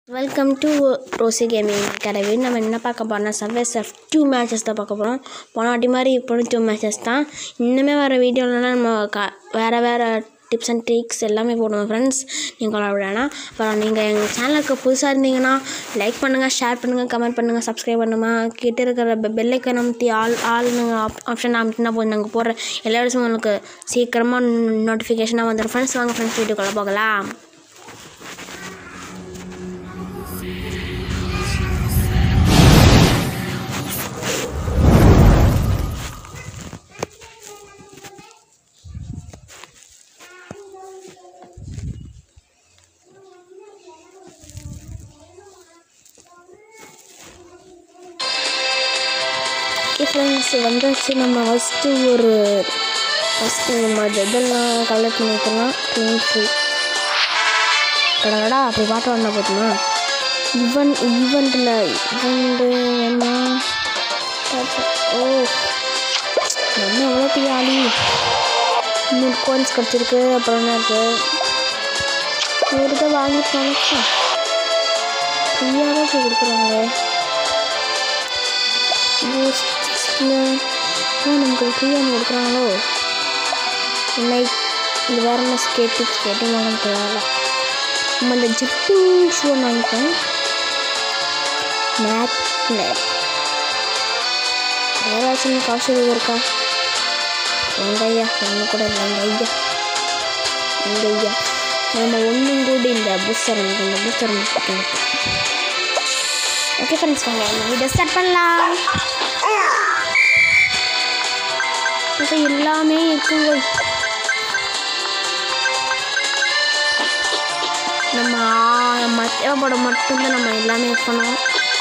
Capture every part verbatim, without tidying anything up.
Welcome to Rosy gaming academy. நம்ம என்ன பார்க்க போகிறோம்னா சர்வே சர்ஃப் டூ மேட்சஸ் தான் பார்க்க போகிறோம். போன வாட்டி மாதிரி இப்போ டூ மேட்சஸ் தான். இன்னுமே வர வீடியோலலாம் நம்ம க வேறு வேறு டிப்ஸ் அண்ட் ட்ரிக்ஸ் எல்லாமே போடுவோம் ஃப்ரெண்ட்ஸ். நீங்கள் கொண்டாடலாம். அப்புறம் நீங்கள் எங்கள் சேனலுக்கு புதுசாக இருந்தீங்கன்னா லைக் பண்ணுங்கள், ஷேர் பண்ணுங்கள், கமெண்ட் பண்ணுங்கள், சப்ஸ்கிரைப் பண்ணுங்கள். கிட்டே இருக்கிற பெல்லைக்கன் அமுத்தி ஆல் ஆல்னு ஆப்ஷன் அமுத்தினா போதும். நாங்கள் போடுற எல்லா விஷயமும் உங்களுக்கு சீக்கிரமாக நோட்டிஃபிகேஷனாக வந்துடும் ஃப்ரெண்ட்ஸ். வாங்க ஃப்ரெண்ட்ஸ் வீடியோக்குள்ளே போகலாம். ஃப்ரெண்ட்ஸ் வந்தாச்சு. நம்ம ஃபஸ்ட்டு ஒரு ஃபஸ்ட்டு நம்ம இதெல்லாம் கலெக்ட் பண்ணிக்கலாம். க்ளீன் ஃப்ரீ கடடா அப்படி பாட்டு வந்தா போதுமா? ஈவெண்ட் ஈவெண்ட்டில் ஈவெண்ட்டு வேணுமா? ஓ நம்ம எவ்வளோ பெரிய ஆளி. நூறு கோயின்ஸ் கிடச்சிருக்கு. அப்புறம் என்ன இருக்குது? ஒரு இதை வாங்கிட்டு ஃப்ரீயாக தான் போய் கொடுக்குறாங்க. நமக்கு ஃப்ரீயாக கொடுக்குறாங்களோ இல்லை இது வேறு என்ன ஸ்கேட்டிங் ஸ்கேட்டிங் வாங்க தேவையில்ல. நம்ம இந்த ஜிப்பிங் ஷூ வாங்கிப்போம். மேட் வேறு ஏதாச்சும் காசு எதுவும் இருக்கா? எங்கள் ஐயா ஒன்று கூட இல்லை. எங்கள் ஐயா எங்கள் ஐயா நம்ம ஒன்றும் கூட இந்த பூஸ்டர் எனக்கு இந்த பூஸ்டர் முடிச்சுக்கணும். ஓகே ஃப்ரெண்ட்ஸ் வாங்க வீடியோ ஸ்டார்ட் பண்ணலாம். இப்போ எல்லாமே இருக்குங்க. நம்ம நம்ம தேவைப்பட மட்டும்தான் நம்ம எல்லாமே பண்ணுவோம்.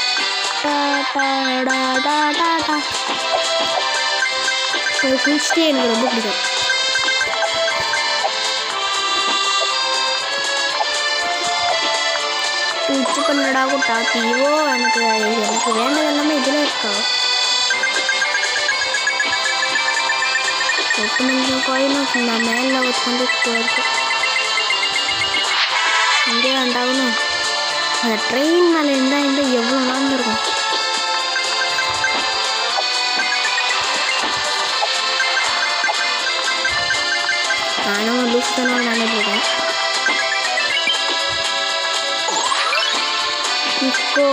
குளிச்சுட்டே எனக்கு ரொம்ப பிடிக்கும். குளிச்சு பண்ணடா கூட்டா தீவோ. எனக்கு எனக்கு வேண்டது எல்லாமே இதில் இருக்கா. எட்டு மணி கோயிலும் நான் மேலே வச்சுக்கொண்டு போயிருக்கேன். இங்கே வேண்டாகணும். அந்த ட்ரெயின் மேலே இருந்தால் இருந்தால் எவ்வளோ நாள் இருக்கும். நானும் லூஸ் தானே நினைக்கிறேன். இப்போ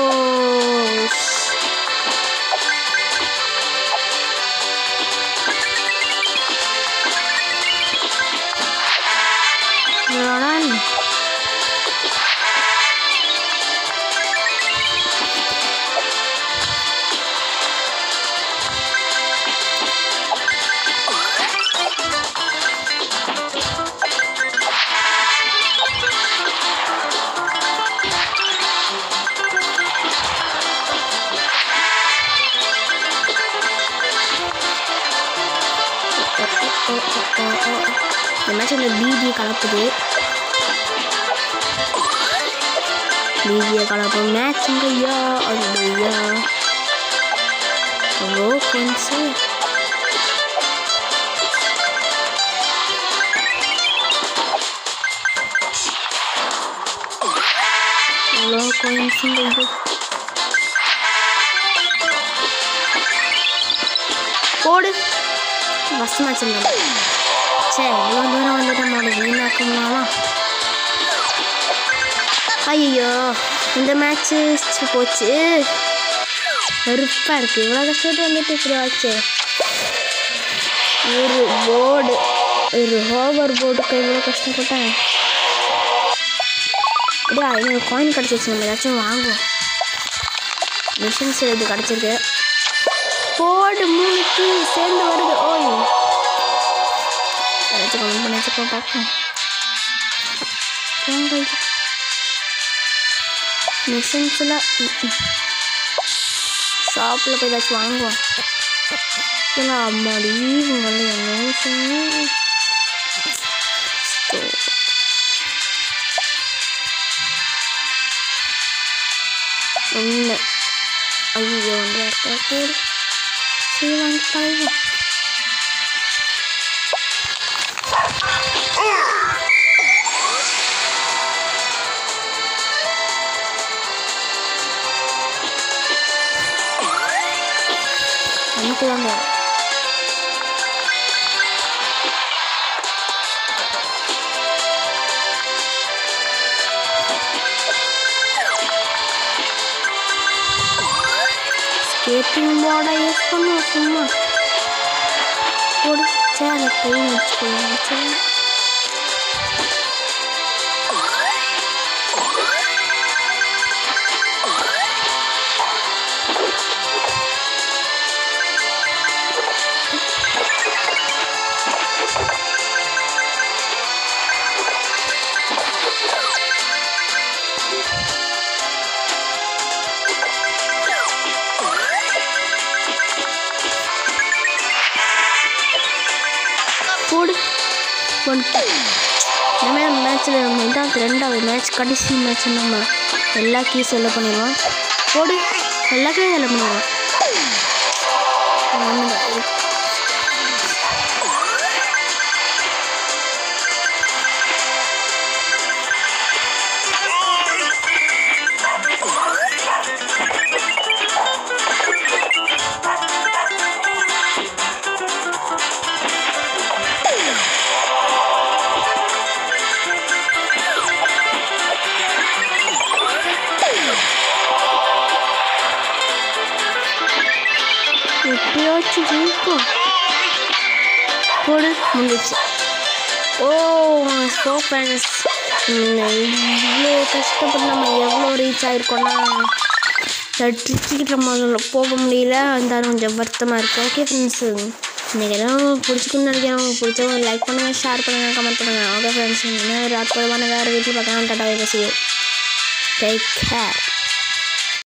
இந்த மேட்ச் அந்த பிபியை கலப்புது. பிபியை கலப்போம். மேட்ச் ஐயா ஐயா அவ்வளோ கொஞ்சு அவ்வளோ கொஞ்சு போடு. ஃபஸ்ட் மேட்ச் இல்லை. சரி இவ்வளோ தூரம் வந்துட்டு நம்மளோட வீணாக்குனாலும் ஐயோ இந்த மேட்ச்சு போச்சு. வெறுப்பாக இருக்குது. இவ்வளோ கஷ்டப்பட்டு வந்துட்டு இப்படி ஆச்சு. ஒரு போர்டு ஒரு ஹோவர் போர்டுக்கு இவ்வளோ கஷ்டப்பட்டேன். அப்படியே ஐநூறு காயின் கிடச்சிச்சு. நம்ம ஏதாச்சும் வாங்குவோம். மிஷின்ஸ் இது கிடச்சிருக்கு. போர்டு மூணுக்கு சேர்ந்து வருது. ஓய் ஏதாச்சும் கமெண்ட் பண்ணி வச்சுக்கோ பார்ப்போம். மிஷின்ஸில் ஷாப்பில் போய் ஏதாச்சும் வாங்குவோம். இல்லை அம்மாடி இவங்கள என்ன ஒன்று ஐயோ வந்து இருக்கா போடு. சரி வாங்கி பழகும். ஏற்றிவாங்க. ஸ்கேட்டிங் போர்டை யூஸ் பண்ணுவோம் சும்மா பிடிச்சா அதை கை வச்சுக்கோங்க. போடு வந்துட்டு இனிமேல் நம்ம மேட்ச்சில் நம்ம இதான் ரெண்டாவது மேட்ச் கடைசி மேட்ச் நம்ம எல்லா கீஸ் எல்லாம் பண்ணிடுவோம். போடு எல்லாத்தையும் எல்லாம் பண்ணிடுவோம். எப்படியாச்சும் ஜெயிப்போம். போடு முடிஞ்சிச்சு. ஓ ஸோ ஃப்ரெண்ட்ஸ், இவ்வளோ கஷ்டப்பட்டு நம்ம எவ்வளோ ரீச் ஆகிருக்கோன்னா டிச்சுக்கிட்டு நம்ம போக முடியல. அந்த கொஞ்சம் வருத்தமாக இருக்குது. ஓகே ஃப்ரெண்ட்ஸு, இன்றைக்கி எல்லாம் பிடிச்சிக்குன்னு நினைக்கிறேன். பிடிச்சவங்க லைக் பண்ணுங்கள், ஷேர் பண்ணுங்கள், கமெண்ட் பண்ணுங்கள். ஓகே ஃப்ரெண்ட்ஸ், இன்னும் ஒரு அற்புதமான வேறு வீட்டில் பார்க்கலாம். Tata bye bye, see you. Take care.